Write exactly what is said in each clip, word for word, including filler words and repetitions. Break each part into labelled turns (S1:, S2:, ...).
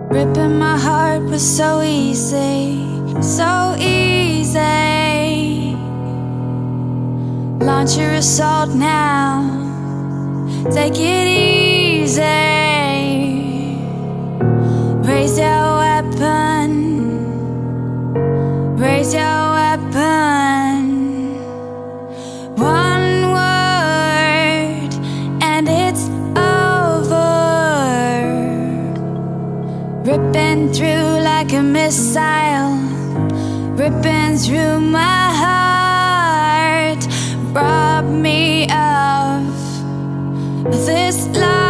S1: Ripping my heart was so easy, so easy. Launch your assault now, take it easy. Raise your weapon, raise your weapon. One word and it's over. Ripping through like a missile, ripping through my heart. Rob me of this love.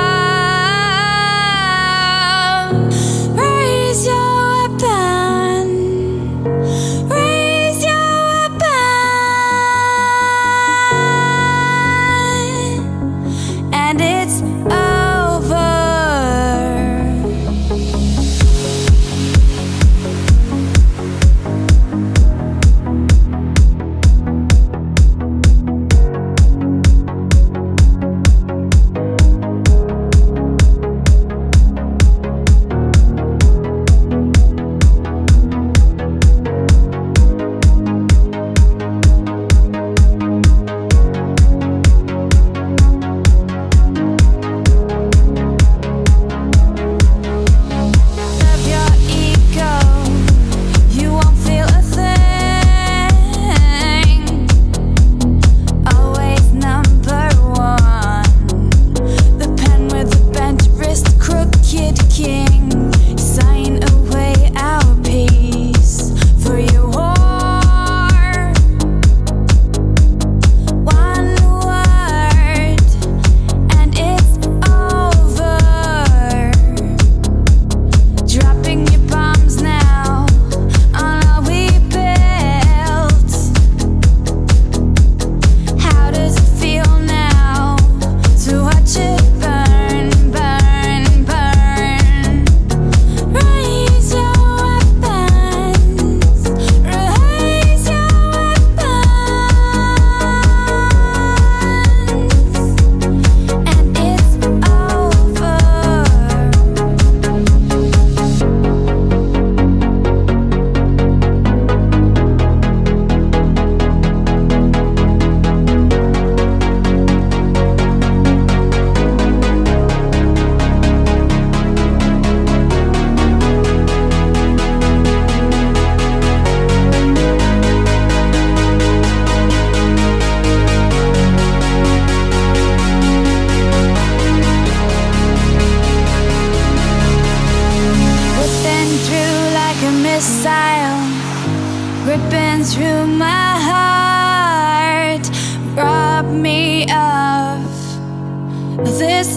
S1: Raise your weapon, raise your weapon, and it's over. Ripping through my heart, rob me of this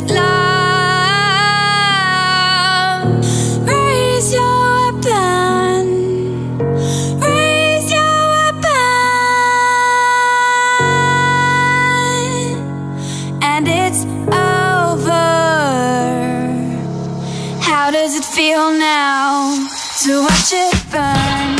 S1: love. Raise your weapon, raise your weapon, and it's over. How does it feel now to watch it burn?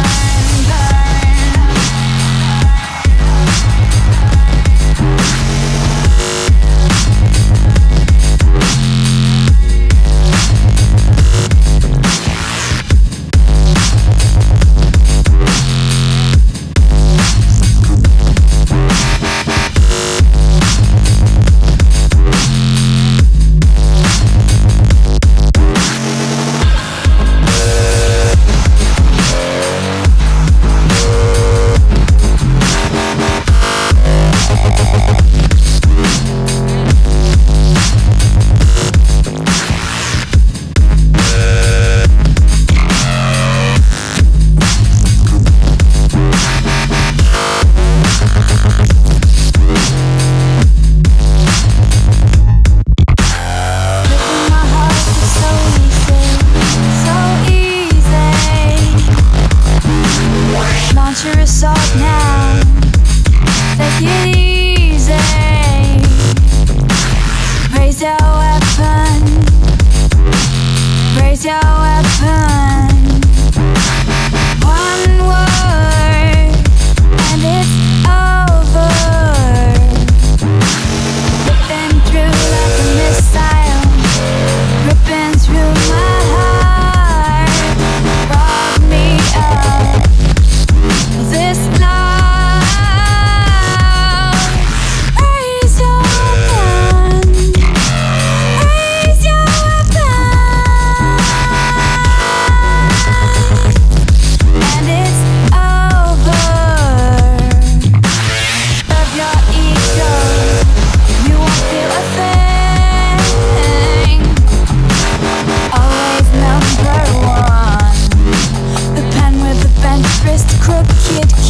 S1: Your assault now, take it easy. Raise your weapon, raise your weapon. One word and it's over. Ripping through like a missile, ripping through my heart. shit.